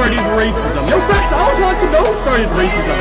started racism? Yo, facts, I was want to know who started racism.